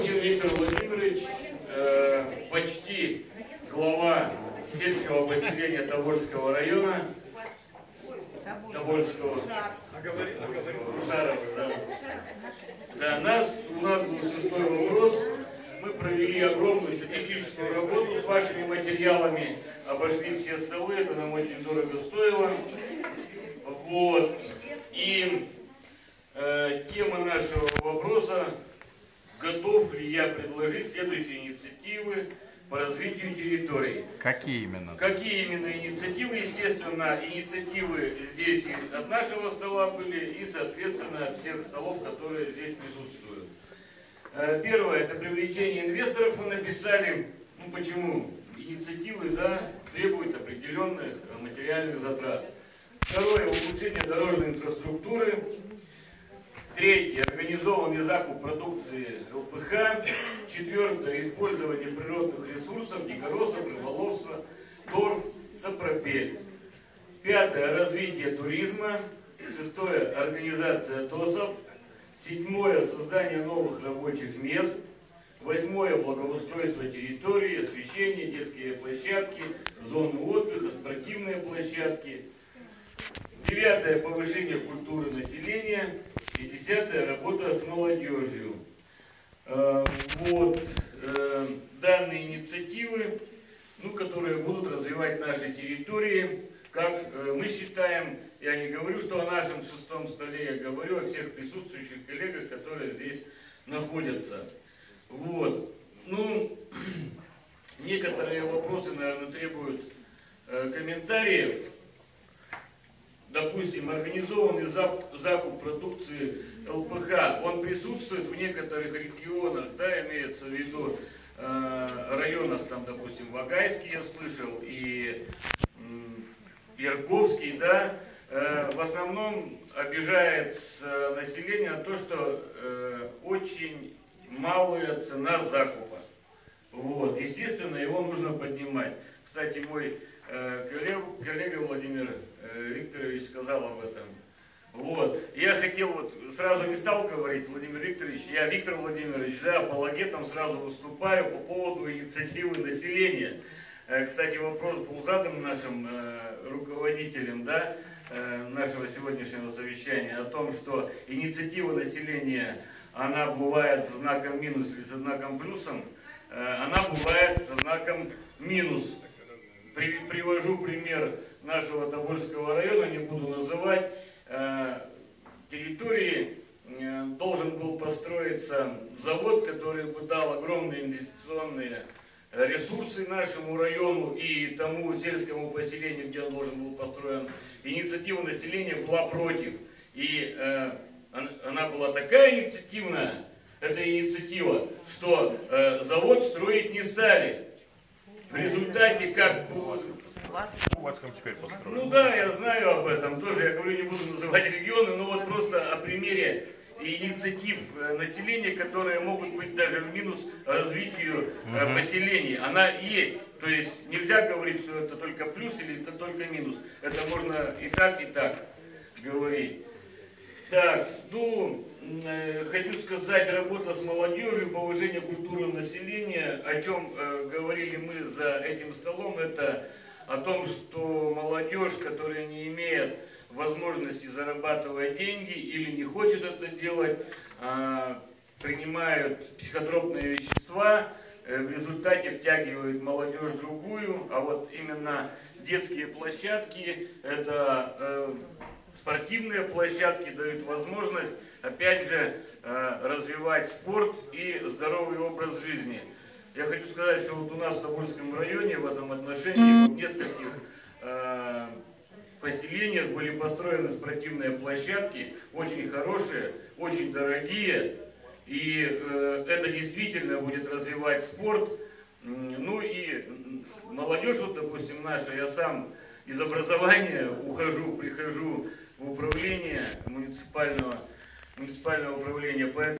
Галкин Виктор Владимирович, почти глава сельского поселения Тобольского района. Тобольского. Шарова, да. Да, у нас был 6-й вопрос. Мы провели огромную статистическую работу с вашими материалами, обошли все столы, это нам очень дорого стоило. Вот. И тема нашего вопроса: готов ли я предложить следующие инициативы по развитию территории? Какие именно? Какие именно инициативы? Естественно, инициативы здесь и от нашего стола были, и, соответственно, от всех столов, которые здесь присутствуют. Первое – это привлечение инвесторов. Вы написали, почему инициативы, да, требуют определенных материальных затрат. Второе – улучшение дорожной инфраструктуры. Третье – организованный закуп продукции ЛПХ. Четвертое – использование природных ресурсов, дикоросов, рыболовства, торф, сапропель. Пятое – развитие туризма. Шестое – организация ТОСов. Седьмое – создание новых рабочих мест. Восьмое – благоустройство территории, освещение, детские площадки, зоны отдыха, спортивные площадки. Девятое – повышение культуры населения. И десятое – работа с молодежью. Вот данные инициативы, которые будут развивать наши территории. Как мы считаем, я не говорю, что о нашем 6-м столе, я говорю о всех присутствующих коллегах, которые здесь находятся. Вот. Некоторые вопросы, наверное, требуют комментариев. Допустим, организованный закуп продукции ЛПХ, он присутствует в некоторых регионах, да, имеется в виду районах, там, допустим, Вагайский я слышал, и Ярковский, да, в основном обижает население на то, что очень малая цена закупа. Вот. Естественно, его нужно поднимать. Кстати, мой коллега Владимир Викторович сказал об этом. Вот. Я хотел, сразу не стал говорить, Владимир Викторович, я Виктор Владимирович, да, апологетом сразу выступаю по поводу инициативы населения. Кстати, вопрос был задан нашим руководителем, да, нашего сегодняшнего совещания о том, что инициатива населения, она бывает со знаком минус или со знаком плюсом, она бывает со знаком минус. Привожу пример нашего Тобольского района, не буду называть. Территории должен был построиться завод, который бы дал огромные инвестиционные ресурсы нашему району и тому сельскому поселению, где он должен был построен. Инициатива населения была против. И она была такая инициативная, эта инициатива, что завод строить не стали. В результате как... теперь построен. Да, я знаю об этом тоже. Я говорю, не буду называть регионы, но вот просто о примере инициатив населения, которые могут быть даже в минус развитию поселений. Она есть. То есть нельзя говорить, что это только плюс или это только минус. Это можно и так говорить. Так, хочу сказать, работа с молодежью, повышение культуры населения. О чем говорили мы за этим столом, это о том, что молодежь, которая не имеет возможности зарабатывать деньги или не хочет это делать, принимают психотропные вещества, в результате втягивают молодежь другую, а вот именно детские площадки, это спортивные площадки, дают возможность, опять же, развивать спорт и здоровый образ жизни. Я хочу сказать, что у нас в Тобольском районе в этом отношении в нескольких поселениях были построены спортивные площадки, очень хорошие, очень дорогие, и это действительно будет развивать спорт. И молодежь, допустим, наша, я сам из образования прихожу в управление муниципального управления, поэтому